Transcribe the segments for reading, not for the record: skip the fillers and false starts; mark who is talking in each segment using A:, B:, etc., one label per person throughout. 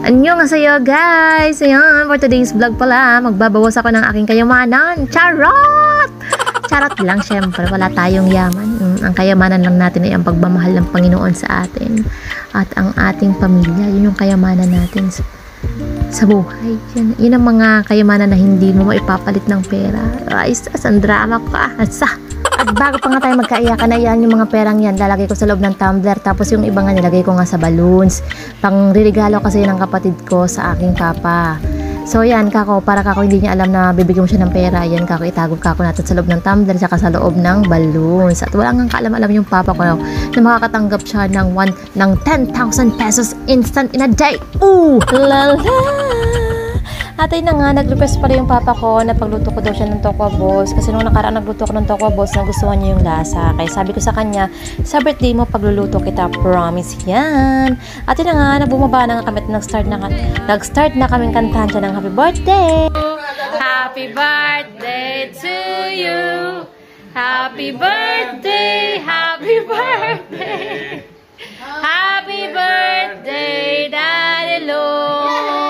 A: Annyeonghaseyo guys! Ayan, for today's vlog pala, magbabawas ako ng aking kayamanan. Charot! Charot lang, syempre. Wala tayong yaman. Ang kayamanan lang natin ay ang pagmamahal ng Panginoon sa atin. At ang ating pamilya, yun yung kayamanan natin sa buhay. Yun ang mga kayamanan na hindi mo maipapalit ng pera. Ay, ang drama ka. At bago pa nga tayo magkaiyakan, ayan yung mga perang yan, lalagay ko sa loob ng tumbler. Tapos yung iba nga nilagay ko nga sa balloons. Pang ririgalo kasi ng kapatid ko sa aking papa. So yan, kako, para kako hindi niya alam na bibigyan mo siya ng pera. Yan, kako, itago kako natin sa loob ng tumbler tsaka sa loob ng balloons. At wala nga kaalam-alam yung papa ko na makakatanggap siya ng 10,000 pesos instant in a day. Ooh! La la! At ayun na nga, nag-request pala yung papa ko na pagluto ko daw siya ng tokwa balls. Kasi nung nakaraan nagluto ko ng tokwa balls, nagustuhan niya yung lasa. Kaya sabi ko sa kanya, sa birthday mo pagluluto kita, promise yan. At yun na nga, nabumaba na nga kami at nag-start na kaming kantahan siya ng happy birthday. Happy birthday to you. Happy birthday, happy birthday. Happy birthday, Daddy Lo.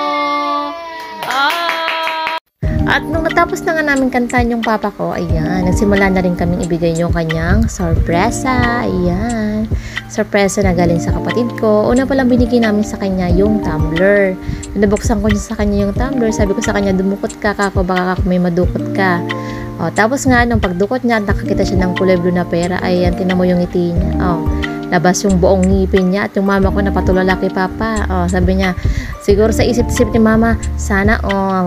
A: At nung natapos na nga namin kantahan yung papa ko, ayan, nagsimula na rin kaming ibigay yung kanyang sorpresa. Ayan, sorpresa na galing sa kapatid ko. Una palang binigay namin sa kanya yung tumbler. Nabuksan ko niya sa kanya yung tumbler. Sabi ko sa kanya, dumukot ka kako, baka kako may madukot ka. O, tapos nga, nung pagdukot niya, nakakita siya ng kulay blue na pera. Ayan, tinan mo yung ngiti niya. O, labas yung buong ngipin niya. At yung mama ko napatulala kay papa. O, sabi niya, siguro sa isip-isip ni mama, sana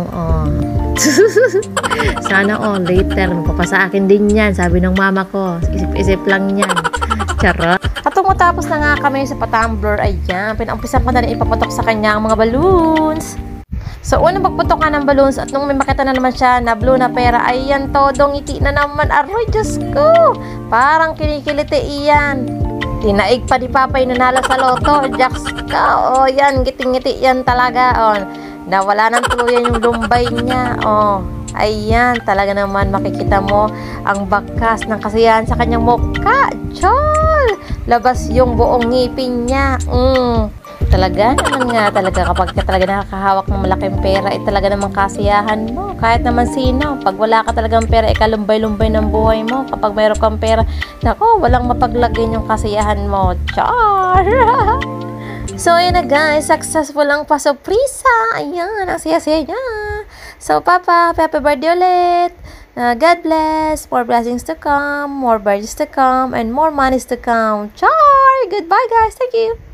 A: sana later magpapasa akin din yan, sabi ng mama ko. Isip-isip lang yan. Charot. At matapos na nga kami sa patumbler, ayan, pinampisan ko na rin ipapatok sa kanya ang mga balloons. So, unang pagputok nga ng balloons at nung may makita na naman siya na blue na pera, ayan, todong ngiti na naman. Aroy, Diyos ko! Parang kinikiliti iyan. Tinaig pa di Papa yung nanalo sa loto. Jaks ka. O, yan, ngiting-ngiti yan talaga. O, nawala ng tuluyan yung lumbay niya. O, ayan, talaga naman makikita mo ang bakas ng kasiyahan sa kanyang mukha. Chol! Labas yung buong ngipin niya. Talaga naman nga talaga kapag ka talaga nakakahawak ng malaking pera, talaga naman kasiyahan mo. Kahit naman sino, pag wala ka talagang pera, lumbay-lumbay ng buhay mo. Kapag mayroon kang pera, nako, walang mapaglagay yung kasiyahan mo. Char! So, ayan na guys, successful ang pasoprisa. Ayan, ang siya-siya niya. So, Papa, happy birthday ulit. God bless, more blessings to come, more birthdays to come, and more monies to come. Char! Goodbye guys, thank you.